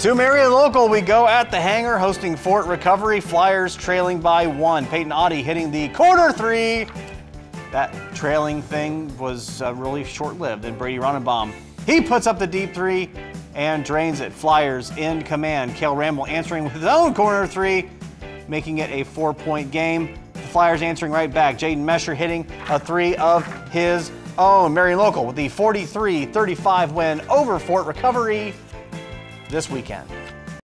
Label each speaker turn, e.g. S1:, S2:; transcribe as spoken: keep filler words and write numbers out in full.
S1: To Marion Local, we go at the hangar hosting Fort Recovery. Flyers trailing by one. Peyton Audie hitting the corner three. That trailing thing was uh, really short-lived. And Brady Ronenbaum, he puts up the deep three and drains it. Flyers in command. Cale Ramble answering with his own corner three, making it a four-point game. The Flyers answering right back. Jaden Mesher hitting a three of his own. Marion Local with the forty-three thirty-five win over Fort Recovery this weekend.